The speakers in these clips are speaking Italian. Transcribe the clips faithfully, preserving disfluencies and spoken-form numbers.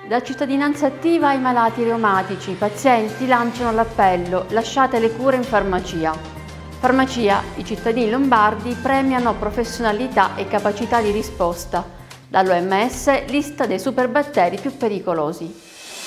Da Cittadinanza Attiva ai malati reumatici, i pazienti lanciano l'appello «Lasciate le cure in farmacia». Farmacia, i cittadini lombardi premiano professionalità e capacità di risposta. Dall'O M S lista dei superbatteri più pericolosi.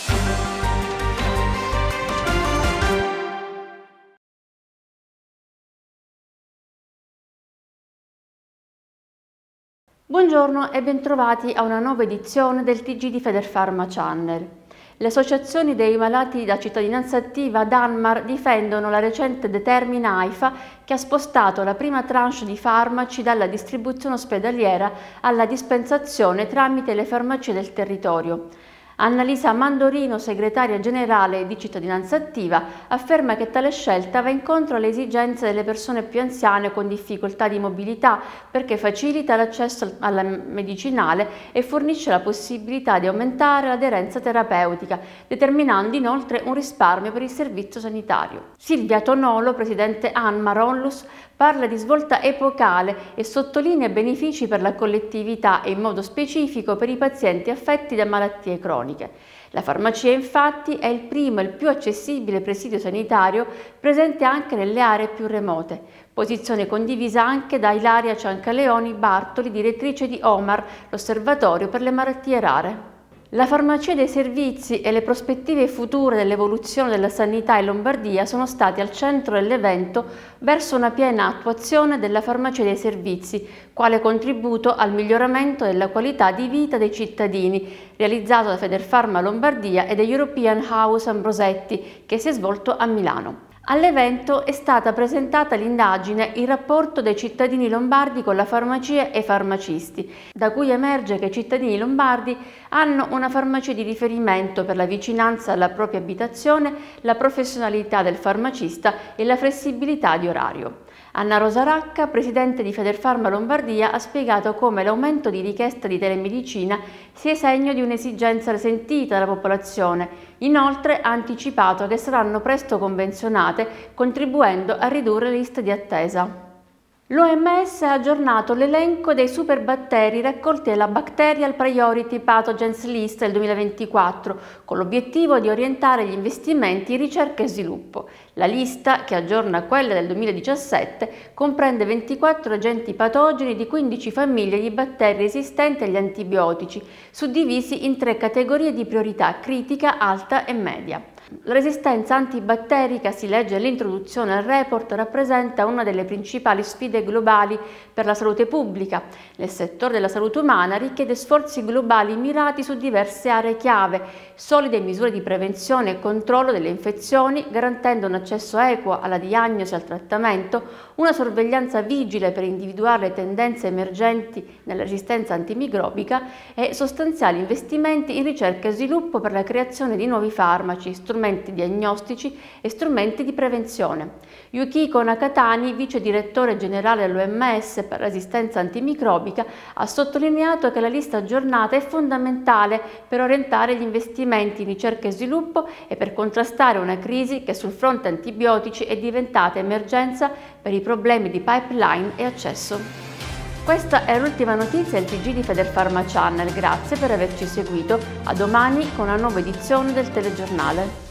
Buongiorno e bentrovati a una nuova edizione del T G di Federpharma Channel. Le associazioni dei malati da Cittadinanza Attiva Danmar difendono la recente determina AIFA che ha spostato la prima tranche di farmaci dalla distribuzione ospedaliera alla dispensazione tramite le farmacie del territorio. Annalisa Mandorino, segretaria generale di Cittadinanza Attiva, afferma che tale scelta va incontro alle esigenze delle persone più anziane con difficoltà di mobilità perché facilita l'accesso alla medicinale e fornisce la possibilità di aumentare l'aderenza terapeutica, determinando inoltre un risparmio per il servizio sanitario. Silvia Tonolo, presidente ANMAR Onlus, parla di svolta epocale e sottolinea benefici per la collettività e in modo specifico per i pazienti affetti da malattie croniche. La farmacia infatti è il primo e il più accessibile presidio sanitario presente anche nelle aree più remote, posizione condivisa anche da Ilaria Ciancaleoni Bartoli, direttrice di OMAR, l'Osservatorio per le malattie rare. La farmacia dei servizi e le prospettive future dell'evoluzione della sanità in Lombardia sono stati al centro dell'evento verso una piena attuazione della farmacia dei servizi, quale contributo al miglioramento della qualità di vita dei cittadini, realizzato da Federpharma Lombardia e da European House Ambrosetti, che si è svolto a Milano. All'evento è stata presentata l'indagine Il rapporto dei cittadini lombardi con la farmacia e i farmacisti, da cui emerge che i cittadini lombardi hanno una farmacia di riferimento per la vicinanza alla propria abitazione, la professionalità del farmacista e la flessibilità di orario. Anna Rosa Racca, presidente di Federpharma Lombardia, ha spiegato come l'aumento di richiesta di telemedicina sia segno di un'esigenza sentita dalla popolazione. Inoltre ha anticipato che saranno presto convenzionate, contribuendo a ridurre le liste di attesa. L'O M S ha aggiornato l'elenco dei superbatteri raccolti dalla Bacterial Priority Pathogens List del duemilaventiquattro, con l'obiettivo di orientare gli investimenti in ricerca e sviluppo. La lista, che aggiorna quella del duemiladiciassette, comprende ventiquattro agenti patogeni di quindici famiglie di batteri resistenti agli antibiotici, suddivisi in tre categorie di priorità: critica, alta e media. La resistenza antibatterica, si legge all'introduzione al report, rappresenta una delle principali sfide globali per la salute pubblica. Nel settore della salute umana richiede sforzi globali mirati su diverse aree chiave, solide misure di prevenzione e controllo delle infezioni, garantendo un accesso equo alla diagnosi e al trattamento, una sorveglianza vigile per individuare le tendenze emergenti nella resistenza antimicrobica e sostanziali investimenti in ricerca e sviluppo per la creazione di nuovi farmaci, strumenti diagnostici e strumenti di prevenzione. Yukiko Nakatani, vice direttore generale dell'O M S per resistenza antimicrobica, ha sottolineato che la lista aggiornata è fondamentale per orientare gli investimenti in ricerca e sviluppo e per contrastare una crisi che sul fronte antibiotici è diventata emergenza per i problemi di pipeline e accesso. Questa è l'ultima notizia del T G di Federpharma Channel, grazie per averci seguito, a domani con una nuova edizione del telegiornale.